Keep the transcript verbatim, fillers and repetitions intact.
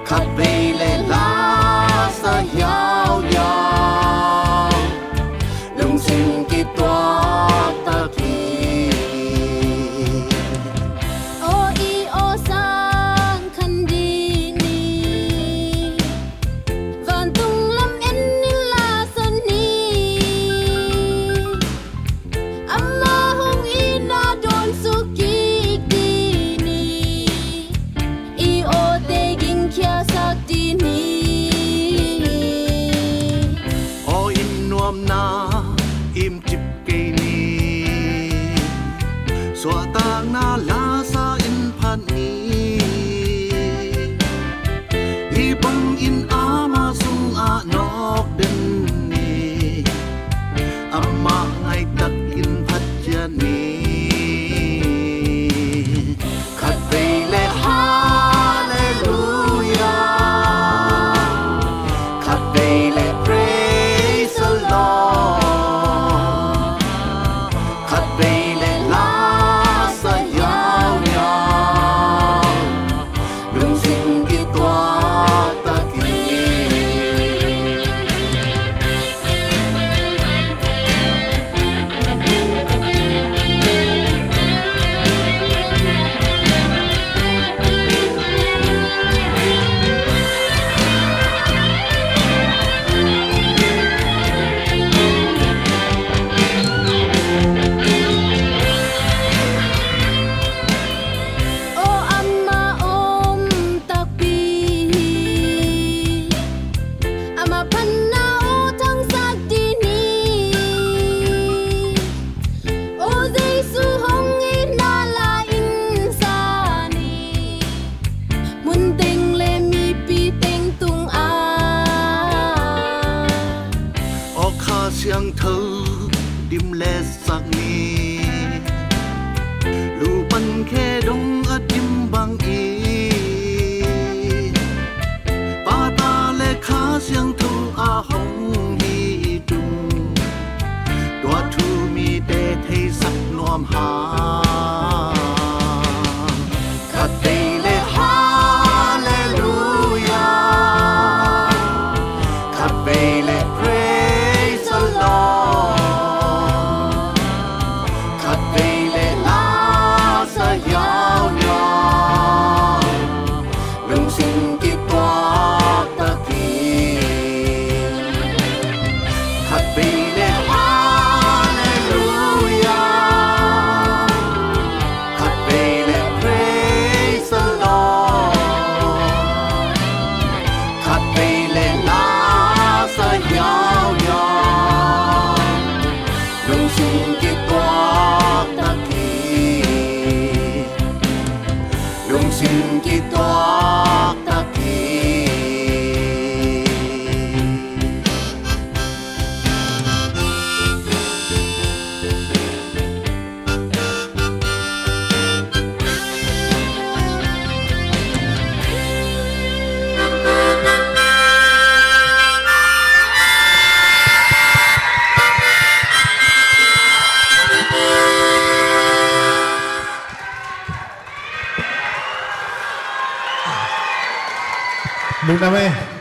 khát về lệ lá xa nhau nhau lung sinh kết toa ta kỳ ô y ô sang khăn đi ni vạn tung lâm en ni la sơn ni amma hung y na don su ki đi ni y ô te ging kia sa đi ni ô in nuam na im chip cây ni xóa tang na la sa in phan ni hi bang in ama sung a nok den ni ama ngai tak in phat cha ni khat ve le hallelujah khat ve le praise the Lord khát về lệ lá xa nhau nhau lung sinh kia toa ta kỳ ô amma om tak pi amma panna ô thang sak đi ni ô giêsu hong in na la in sa ni mun teng le mi pi teng tung a ô kha siang thơ dim le sak ni lu pan khe dong a dim bang i pa ta le kha siang thu a hong hi tung tua thu mi te thei sak nuam ha khát về lệ hallelujah khát về lệ praise the Lord khát về lệ lá xa nhau nhau lung sinh kết toa ta kỳ khát về lệ hallelujah khát về lệ praise the Lord khát về lệ lá xa nhau nhau lung sinh kết toa ta kỳ lung sinh kết toa ta kỳ Mừng năm ấy.